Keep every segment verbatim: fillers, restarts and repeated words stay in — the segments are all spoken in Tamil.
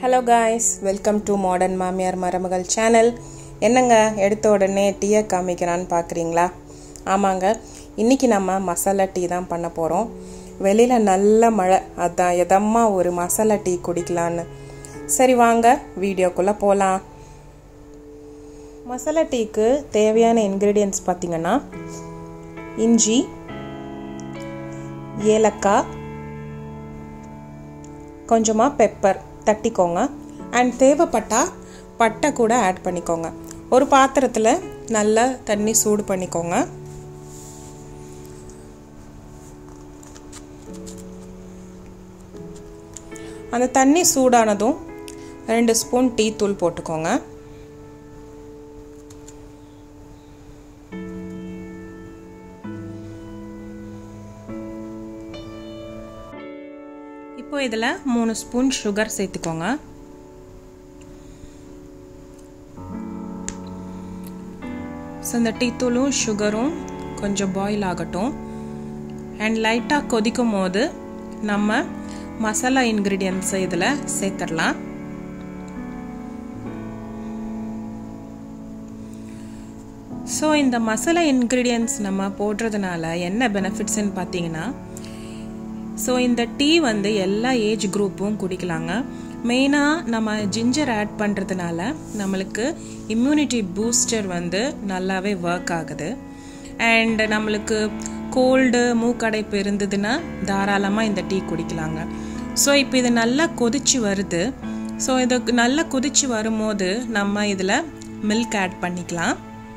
Hello guys, welcome to modernmamiyarmarumagal channel. என்னங்க எடுத்த உடனே டீயை காமிக்கிறான்னு பார்க்குறீங்களா? ஆமாங்க, இன்னைக்கு நம்ம மசாலா டீ தான் பண்ண போகிறோம். வெளியில் நல்ல மழை, அதான் எதம்மா ஒரு மசாலா டீ குடிக்கலான்னு. சரி வாங்க வீடியோக்குள்ளே போகலாம். மசாலா டீக்கு தேவையான இன்க்ரீடியன்ட்ஸ் பார்த்திங்கன்னா இஞ்சி, ஏலக்காய், கொஞ்சமாக பெப்பர் தட்டிக்கோங்க. அண்ட் தேவைப்பட்டா பட்டை கூட ஆட் பண்ணிக்கோங்க. ஒரு பாத்திரத்தில் நல்லா தண்ணி சூடு பண்ணிக்கோங்க. அந்த தண்ணி சூடானதும் ரெண்டு ஸ்பூன் டீ தூள் போட்டுக்கோங்க. இப்போ இதில் மூணு ஸ்பூன் சுகர் சேர்த்துக்கோங்க. ஸோ இந்த டீத்தூளும் சுகரும் கொஞ்சம் பாயில் ஆகட்டும். அண்ட் லைட்டாக கொதிக்கும் போது நம்ம மசாலா இன்க்ரீடியன்ட்ஸை இதில் சேர்த்துடலாம். ஸோ இந்த மசாலா இன்க்ரீடியன்ட்ஸ் நம்ம போடுறதுனால என்ன பெனிஃபிட்ஸ்ன்னு பார்த்தீங்கன்னா, ஸோ இந்த டீ வந்து எல்லா ஏஜ் குரூப்பும் குடிக்கலாங்க. மெயினாக நம்ம ஜிஞ்சர் ஆட் பண்ணுறதுனால நம்மளுக்கு இம்யூனிட்டி பூஸ்டர் வந்து நல்லாவே ஒர்க் ஆகுது. அண்ட் நம்மளுக்கு கோல்டு மூக்கடைப்பு இருந்ததுன்னா தாராளமாக இந்த டீ குடிக்கலாங்க. ஸோ இப்போ இது நல்லா கொதிச்சு வருது. ஸோ இது நல்லா கொதிச்சு வரும்போது நம்ம இதில் மில்க் ஆட் பண்ணிக்கலாம்.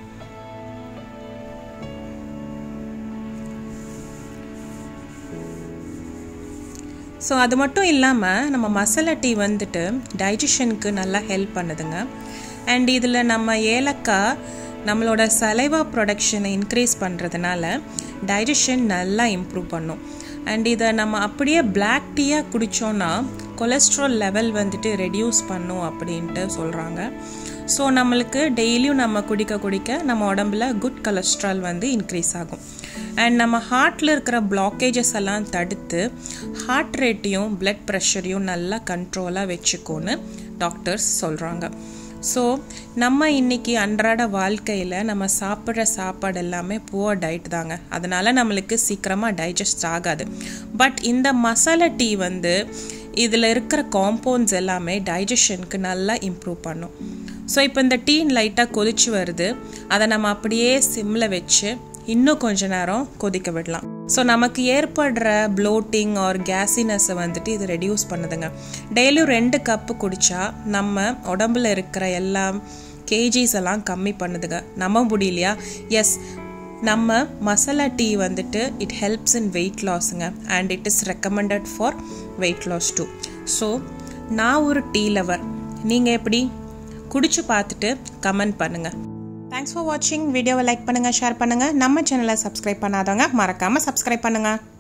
ஸோ அது மட்டும் இல்லாமல் நம்ம மசாலா டீ வந்துட்டு டைஜஷனுக்கு நல்லா ஹெல்ப் பண்ணுதுங்க. அண்ட் இதில் நம்ம ஏலக்காய் நம்மளோட சலைவா ப்ரொடக்ஷனை இன்க்ரீஸ் பண்ணுறதுனால டைஜஷன் நல்லா இம்ப்ரூவ் பண்ணும். அண்ட் இதை நம்ம அப்படியே பிளாக் டீயாக குடித்தோன்னா கொலஸ்ட்ரால் லெவல் வந்துட்டு ரெடியூஸ் பண்ணும் அப்படின்ட்டு சொல்கிறாங்க. ஸோ நம்மளுக்கு டெய்லியும் நம்ம குடிக்க குடிக்க நம்ம உடம்புல குட் கொலஸ்ட்ரால் வந்து இன்க்ரீஸ் ஆகும். அண்ட் நம்ம ஹார்ட்டில் இருக்கிற பிளாக்கேஜஸ் எல்லாம் தடுத்து ஹார்ட் ரேட்டையும் பிளட் ப்ரெஷரையும் நல்லா கண்ட்ரோலாக வச்சுக்கோன்னு டாக்டர்ஸ் சொல்கிறாங்க. ஸோ நம்ம இன்றைக்கி அன்றாட வாழ்க்கையில் நம்ம சாப்பிட்ற சாப்பாடு எல்லாமே புவர் டயட் தாங்க. அதனால் நம்மளுக்கு சீக்கிரமாக டைஜஸ்ட் ஆகாது. பட் இந்த மசாலா டீ வந்து இதில் இருக்கிற காம்பவுண்ட்ஸ் எல்லாமே டைஜஷனுக்கு நல்லா இம்ப்ரூவ் பண்ணும். ஸோ இப்போ இந்த டீ லைட்டாக கொதிச்சு வருது. அதை நம்ம அப்படியே சிம்மில் வச்சு இன்னும் கொஞ்ச நேரம் கொதிக்க விடலாம். ஸோ நமக்கு ஏற்படுற bloating ஆர் கேஸினஸை வந்துட்டு இது ரெடியூஸ் பண்ணுதுங்க. டெய்லியும் ரெண்டு கப்பு குடித்தா நம்ம உடம்புல இருக்கிற எல்லா கேஜிஸ் எல்லாம் கம்மி பண்ணுதுங்க. நம்ப முடியலையா? எஸ், நம்ம மசாலா டீ வந்துட்டு இட் ஹெல்ப்ஸ் இன் வெயிட் லாஸுங்க. And it is recommended for weight loss too. So நான் ஒரு டீ லவர். நீங்கள் எப்படி குடிச்சு பார்த்துட்டு கமெண்ட் பண்ணுங்கள். தேங்க்ஸ் ஃபார் வாட்சிங். வீடியோவை லைக் பண்ணுங்கள், ஷேர் பண்ணுங்கள். நம்ம சேனலை சப்ஸ்கிரைப் பண்ணாதவங்க மறக்காமல் சப்ஸ்கிரைப் பண்ணுங்கள்.